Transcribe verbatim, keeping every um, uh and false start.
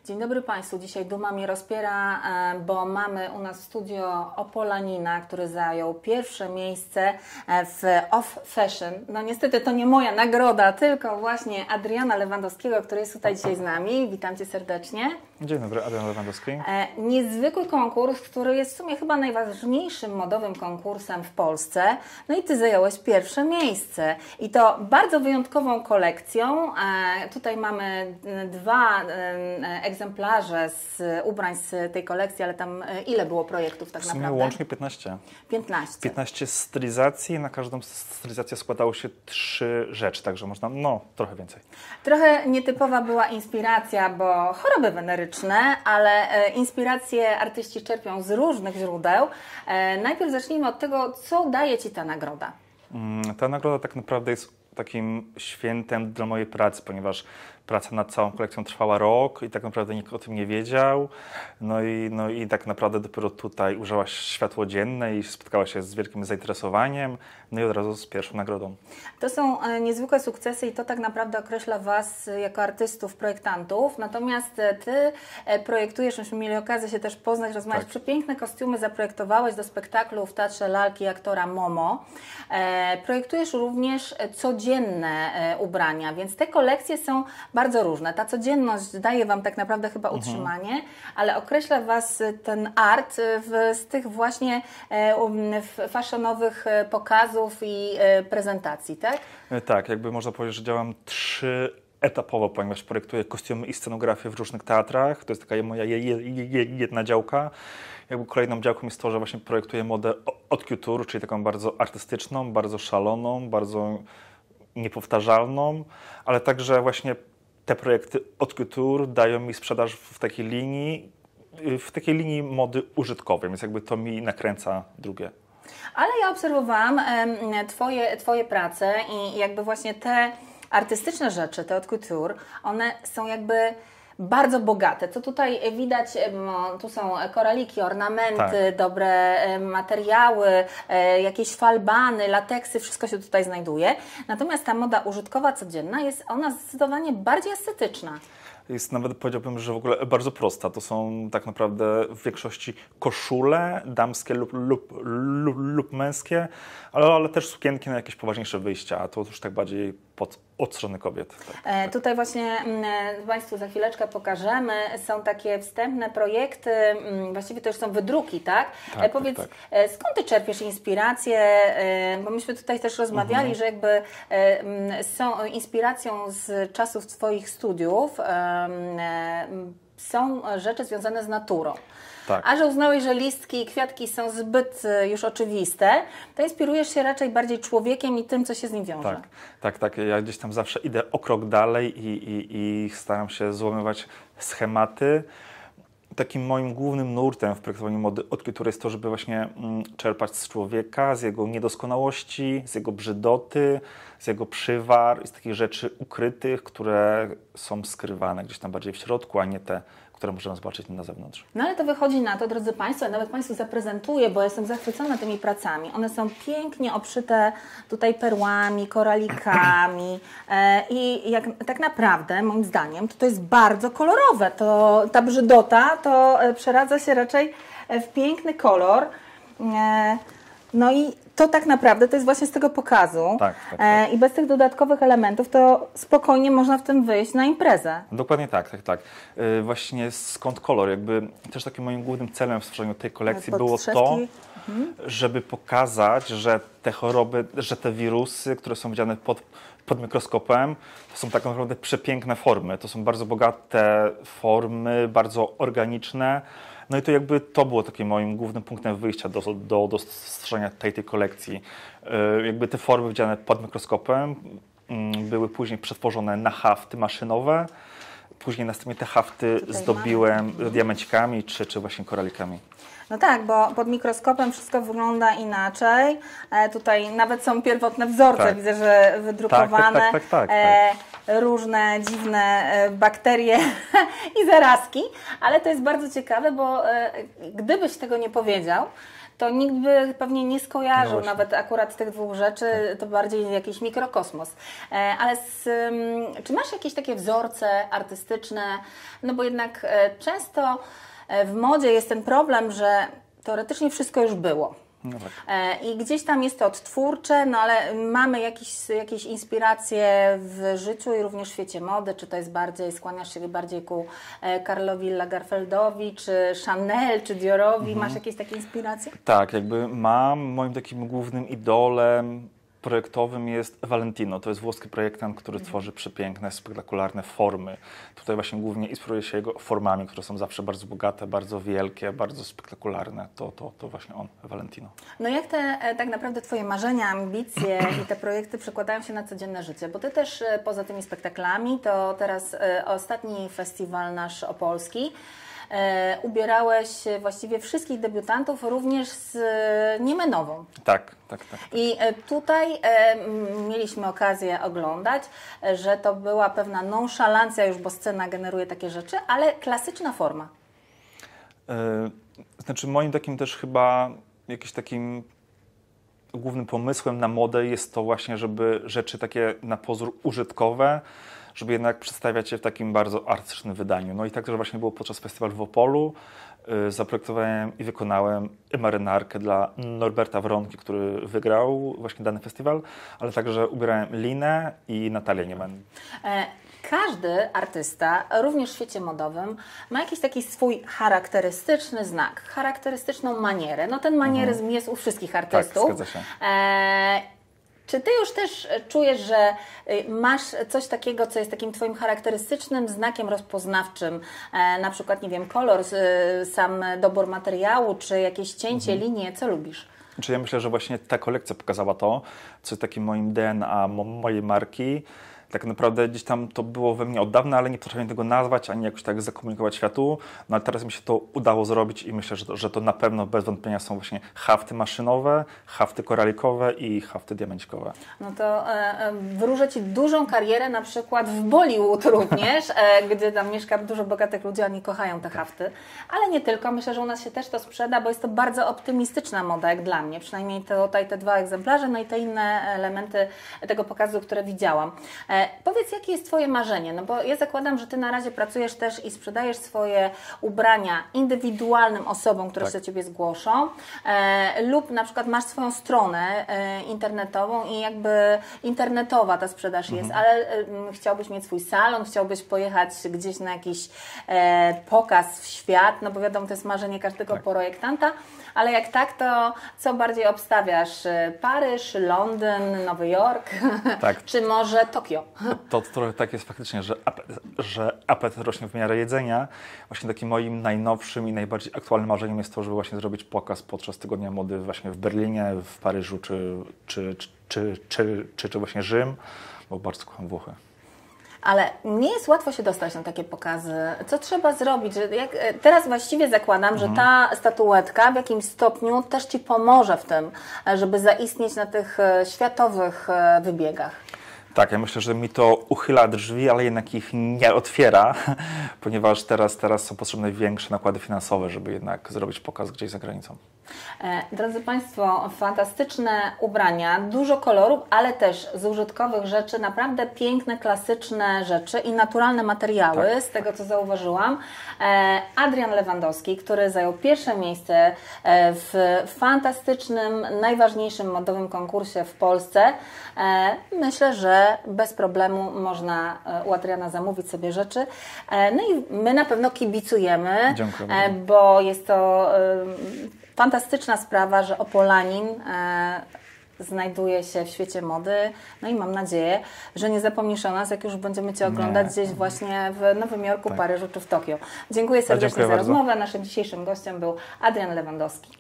Dzień dobry Państwu. Dzisiaj duma mnie rozpiera, bo mamy u nas w studio Opolanina, który zajął pierwsze miejsce w Off Fashion. No niestety to nie moja nagroda, tylko właśnie Adriana Lewandowskiego, który jest tutaj dzisiaj z nami. Witam Cię serdecznie. Dzień dobry, Adrian Lewandowski. Niezwykły konkurs, który jest w sumie chyba najważniejszym modowym konkursem w Polsce. No i Ty zająłeś pierwsze miejsce. I to bardzo wyjątkową kolekcją. Tutaj mamy dwa egzemplarze z ubrań z tej kolekcji, ale tam ile było projektów tak w sumie naprawdę? Łącznie piętnaście. piętnaście. piętnaście stylizacji. Na każdą stylizację składało się trzy rzeczy, także można, no, trochę więcej. Trochę nietypowa była inspiracja, bo choroby weneryczne, ale inspiracje artyści czerpią z różnych źródeł. Najpierw zacznijmy od tego, co daje Ci ta nagroda. Ta nagroda tak naprawdę jest takim świętem dla mojej pracy, ponieważ praca nad całą kolekcją trwała rok i tak naprawdę nikt o tym nie wiedział. No i, no i tak naprawdę dopiero tutaj ujrzała światło dzienne i spotkała się z wielkim zainteresowaniem, no i od razu z pierwszą nagrodą. To są niezwykłe sukcesy i to tak naprawdę określa Was jako artystów, projektantów. Natomiast Ty projektujesz, myśmy mieli okazję się też poznać, rozmawiać, tak. Przepiękne kostiumy zaprojektowałeś do spektaklu w Teatrze Lalki aktora Momo. E, projektujesz również codzienne ubrania, więc te kolekcje są bardzo różne. Ta codzienność daje Wam tak naprawdę chyba utrzymanie, mhm. ale określa Was ten art w, z tych właśnie e, fashionowych pokazów i e, prezentacji, tak? Tak, jakby można powiedzieć, że działam trzy etapowo, ponieważ projektuję kostiumy i scenografię w różnych teatrach. To jest taka moja jedna działka. Jakby kolejną działką jest to, że właśnie projektuję modę haute couture, czyli taką bardzo artystyczną, bardzo szaloną, bardzo niepowtarzalną, ale także właśnie te projekty haute couture dają mi sprzedaż w takiej linii, w takiej linii mody użytkowej, więc jakby to mi nakręca drugie. Ale ja obserwowałam e, twoje, twoje prace i jakby właśnie te artystyczne rzeczy, te haute couture, one są jakby bardzo bogate. Co tutaj widać, tu są koraliki, ornamenty, tak. dobre materiały, jakieś falbany, lateksy, wszystko się tutaj znajduje. Natomiast ta moda użytkowa, codzienna jest ona zdecydowanie bardziej estetyczna. Jest nawet, powiedziałbym, że w ogóle bardzo prosta. To są tak naprawdę w większości koszule damskie lub, lub, lub, lub męskie, ale, ale też sukienki na jakieś poważniejsze wyjścia, a to już tak bardziej pod, od strony kobiet. Tak, e, tak. Tutaj właśnie m, Państwu za chwileczkę pokażemy. Są takie wstępne projekty, m, właściwie to już są wydruki, tak? tak e, powiedz, tak, tak. skąd Ty czerpiesz inspirację? E, bo myśmy tutaj też rozmawiali, mhm. że jakby e, m, są inspiracją z czasów Twoich studiów, e, są rzeczy związane z naturą. Tak. A że uznałeś, że listki i kwiatki są zbyt już oczywiste, to inspirujesz się raczej bardziej człowiekiem i tym, co się z nim wiąże. Tak, tak, tak. Ja gdzieś tam zawsze idę o krok dalej i, i, i staram się złamywać schematy. Takim moim głównym nurtem w projektowaniu mody haute couture jest to, żeby właśnie mm, czerpać z człowieka, z jego niedoskonałości, z jego brzydoty, z jego przywar i z takich rzeczy ukrytych, które są skrywane gdzieś tam bardziej w środku, a nie te, które możemy zobaczyć na zewnątrz. No ale to wychodzi na to, drodzy Państwo, ja nawet Państwu zaprezentuję, bo jestem zachwycona tymi pracami. One są pięknie obszyte tutaj perłami, koralikami e, i jak, tak naprawdę, moim zdaniem, to, to jest bardzo kolorowe. To, ta brzydota to e, przeradza się raczej w piękny kolor. E, no i to tak naprawdę to jest właśnie z tego pokazu. Tak, tak, tak. E, I bez tych dodatkowych elementów to spokojnie można w tym wyjść na imprezę. Dokładnie tak, tak, tak. Yy, właśnie skąd kolor? Jakby też takim moim głównym celem w stworzeniu tej kolekcji było to, mhm. żeby pokazać, że te choroby, że te wirusy, które są widziane pod, pod mikroskopem, to są tak naprawdę przepiękne formy. To są bardzo bogate formy, bardzo organiczne. No i to jakby to było takim moim głównym punktem wyjścia do, do, do stworzenia tej, tej kolekcji. Yy, jakby te formy widziane pod mikroskopem yy, były później przetworzone na hafty maszynowe. Później następnie te hafty Tutaj zdobiłem mamy. diamencikami czy, czy właśnie koralikami. No tak, bo pod mikroskopem wszystko wygląda inaczej. E, tutaj nawet są pierwotne wzorce, tak. widzę, że wydrukowane. Tak, tak, tak, tak, tak. E, różne dziwne bakterie i zarazki, ale to jest bardzo ciekawe, bo e, gdybyś tego nie powiedział, to nikt by pewnie nie skojarzył no nawet akurat tych dwóch rzeczy, tak. To bardziej jakiś mikrokosmos. Ale z, czy masz jakieś takie wzorce artystyczne? No bo jednak często w modzie jest ten problem, że teoretycznie wszystko już było. No tak. I gdzieś tam jest to odtwórcze, no ale mamy jakieś, jakieś inspiracje w życiu i również w świecie mody. Czy to jest bardziej, skłaniasz się bardziej ku Karlowi Lagerfeldowi, czy Chanel, czy Diorowi? Mhm. Masz jakieś takie inspiracje? Tak, jakby mam, moim takim głównym idolem projektowym jest Valentino. To jest włoski projektant, który mhm. tworzy przepiękne, spektakularne formy. Tutaj właśnie głównie inspiruje się jego formami, które są zawsze bardzo bogate, bardzo wielkie, bardzo spektakularne. To, to, to właśnie on, Valentino. No jak te tak naprawdę Twoje marzenia, ambicje i te projekty przekładają się na codzienne życie? Bo Ty też poza tymi spektaklami, to teraz ostatni festiwal nasz opolski, E, ubierałeś właściwie wszystkich debiutantów, również z Niemenową. Tak, tak, tak. tak. I tutaj e, mieliśmy okazję oglądać, że to była pewna nonszalancja już, bo scena generuje takie rzeczy, ale klasyczna forma. E, znaczy moim takim też chyba jakimś takim głównym pomysłem na modę jest to właśnie, żeby rzeczy takie na pozór użytkowe, żeby jednak przedstawiać je w takim bardzo artystycznym wydaniu. No i tak też właśnie było podczas festiwalu w Opolu. Yy, zaprojektowałem i wykonałem marynarkę dla Norberta Wronki, który wygrał właśnie dany festiwal, ale także ubierałem Linę i Natalię Niemen. E Każdy artysta, również w świecie modowym, ma jakiś taki swój charakterystyczny znak, charakterystyczną manierę. No ten manieryzm mhm. jest u wszystkich artystów. Tak, zgadza się. E Czy Ty już też czujesz, że masz coś takiego, co jest takim Twoim charakterystycznym znakiem rozpoznawczym? E, na przykład, nie wiem, kolor, sam dobór materiału, czy jakieś cięcie, mhm. linie, co lubisz? Znaczy ja myślę, że właśnie ta kolekcja pokazała to, co jest takim moim D N A, mojej marki. Tak naprawdę gdzieś tam to było we mnie od dawna, ale nie potrafiłem tego nazwać, ani jakoś tak zakomunikować światu. No ale teraz mi się to udało zrobić i myślę, że to, że to na pewno bez wątpienia są właśnie hafty maszynowe, hafty koralikowe i hafty diamencikowe. No to e, wróżę Ci dużą karierę na przykład w Bollywood również, e, gdzie tam mieszka dużo bogatych ludzi, oni kochają te hafty. Ale nie tylko, myślę, że u nas się też to sprzeda, bo jest to bardzo optymistyczna moda, jak dla mnie. Przynajmniej to, tutaj te dwa egzemplarze, no i te inne elementy tego pokazu, które widziałam. E, Powiedz, jakie jest Twoje marzenie? No bo ja zakładam, że Ty na razie pracujesz też i sprzedajesz swoje ubrania indywidualnym osobom, które tak. się do Ciebie zgłoszą, e, lub na przykład masz swoją stronę e, internetową i jakby internetowa ta sprzedaż mhm. jest, ale e, chciałbyś mieć swój salon, chciałbyś pojechać gdzieś na jakiś e, pokaz w świat, no bo wiadomo, to jest marzenie każdego tak. projektanta, ale jak tak, to co bardziej obstawiasz? Paryż, Londyn, Nowy Jork, tak. czy może Tokio? To, to trochę tak jest faktycznie, że, apetyt, że apetyt rośnie w miarę jedzenia. Właśnie takim moim najnowszym i najbardziej aktualnym marzeniem jest to, żeby właśnie zrobić pokaz podczas Tygodnia Mody właśnie w Berlinie, w Paryżu czy, czy, czy, czy, czy, czy, czy właśnie Rzym, bo bardzo kocham Włochy. Ale nie jest łatwo się dostać na takie pokazy. Co trzeba zrobić? Jak, teraz właściwie zakładam, mhm. że ta statuetka w jakimś stopniu też Ci pomoże w tym, żeby zaistnieć na tych światowych wybiegach. Tak, ja myślę, że mi to uchyla drzwi, ale jednak ich nie otwiera, ponieważ teraz, teraz są potrzebne większe nakłady finansowe, żeby jednak zrobić pokaz gdzieś za granicą. E, drodzy Państwo, fantastyczne ubrania, dużo kolorów, ale też z użytkowych rzeczy, naprawdę piękne, klasyczne rzeczy i naturalne materiały, tak, z tego co zauważyłam. E, Adrian Lewandowski, który zajął pierwsze miejsce w fantastycznym, najważniejszym modowym konkursie w Polsce. E, myślę, że bez problemu można u Adriana zamówić sobie rzeczy. E, no i my na pewno kibicujemy, Dziękuję. E, bo jest to fantastyczna sprawa, że Opolanin e, znajduje się w świecie mody. No i mam nadzieję, że nie zapomnisz o nas, jak już będziemy Cię oglądać nie. gdzieś właśnie w Nowym Jorku, tak. Paryżu czy w Tokio. Dziękuję serdecznie ja dziękuję za bardzo. rozmowę. Naszym dzisiejszym gościem był Adrian Lewandowski.